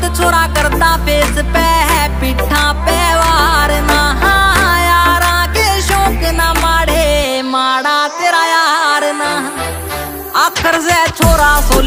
छोरा करता फेस पे है पिठा पे वार ना यारा के शौक ना माड़े माड़ा तेरा यार ना आखिर से छोरा